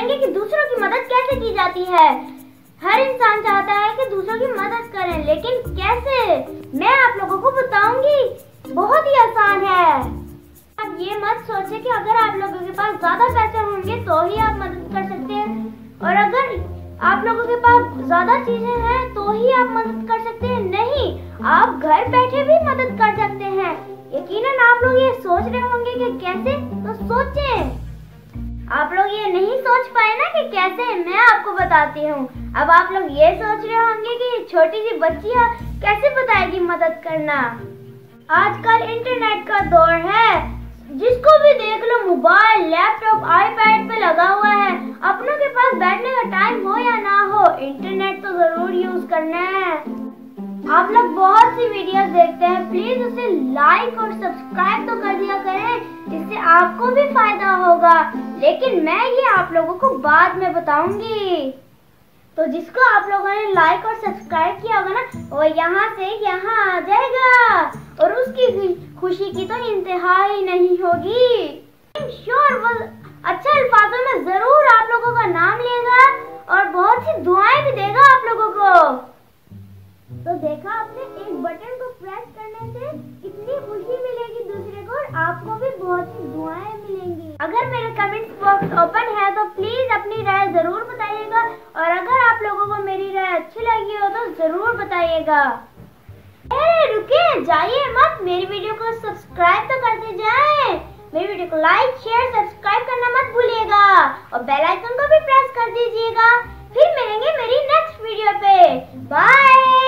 जानेंगे कि दूसरों की मदद कैसे की जाती है। हर इंसान चाहता है कि दूसरों की मदद करें, लेकिन कैसे, मैं आप लोगों को बताऊंगी। बहुत ही आसान है। आप ये मत सोचें कि अगर आप लोगों के पास ज्यादा पैसे होंगे तो ही आप मदद कर सकते हैं, और अगर आप लोगों के पास ज्यादा चीजें हैं तो ही आप मदद कर सकते हैं। नहीं, आप घर बैठे भी मदद कर सकते हैं। यकीनन आप लोग ये सोच रहे होंगे कि कैसे, तो सोचें। आप लोग ये नहीं सोच पाए ना कि कैसे, मैं आपको बताती हूँ। अब आप लोग ये सोच रहे होंगे कि छोटी सी बच्ची कैसे बताएगी मदद करना। आजकल इंटरनेट का दौर है, जिसको भी देख लो मोबाइल, लैपटॉप, आईपैड पे लगा हुआ है। अपनों के पास बैठने का टाइम हो या ना हो, इंटरनेट तो जरूर यूज करना है। आप लोग बहुत सी वीडियोस देखते हैं, प्लीज उसे लाइक और सब्सक्राइब तो कर दिया करें, इससे आपको भी फायदा होगा। लेकिन मैं ये आप लोगों को बाद में बताऊंगी। तो जिसको आप लोगों ने लाइक और सब्सक्राइब किया होगा ना, वो यहाँ से यहाँ आ जाएगा और उसकी खुशी की तो इंतहा ही नहीं होगी। श्योर वो अच्छा अल्फाजों में जरूर आप लोगों का नाम लेगा और बहुत सी दुआएं भी देगा आप लोगों को। तो देखा आपने, एक बटन को प्रेस करने से इतनी खुशी मिलेगी दूसरे को, और आपको भी बहुत सी दुआएं मिलेंगी। अगर मेरे कमेंट बॉक्स ओपन है तो प्लीज अपनी राय जरूर बताइएगा, और अगर आप लोगों को मेरी राय अच्छी लगी हो तो जरूर बताइएगा। अरे रुके जाइए मत, मेरी वीडियो को सब्सक्राइब तो करते जाएं। मेरी वीडियो को लाइक, शेयर, सब्सक्राइब करना मत भूलिएगा, और बेल आइकन को भी प्रेस कर दीजिएगा। फिर मिलेंगे मेरी नेक्स्ट वीडियो पे। बाय।